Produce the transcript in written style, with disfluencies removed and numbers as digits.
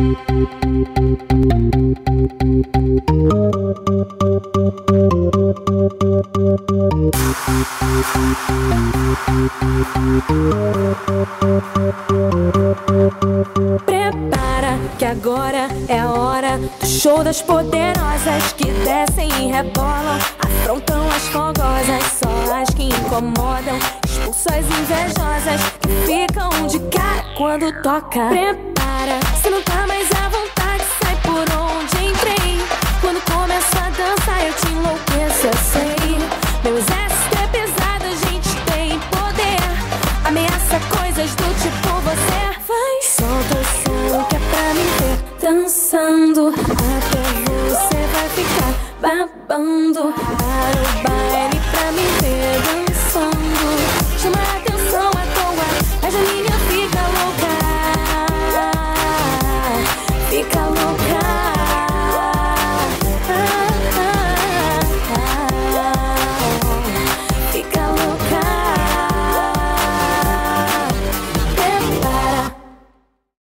Prepara que agora é a hora do show das poderosas que descem e rebolam, afrontam as fogosas, só as que incomodam, expulsam as invejosas que ficam de cara quando toca. Prepara, se não tá mais à vontade, sai por onde entrei. Quando começo a dançar eu te enlouqueço, eu sei. Meu exército